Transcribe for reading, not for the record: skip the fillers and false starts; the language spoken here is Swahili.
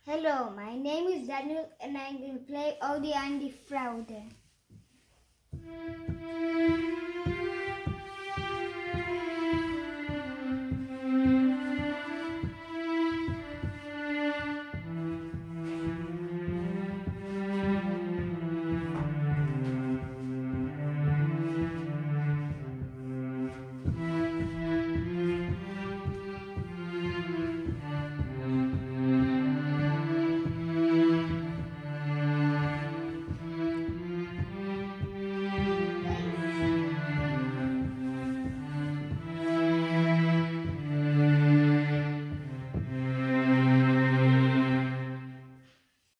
Hello, my name is Daniel and I will play Odie and the Fraude.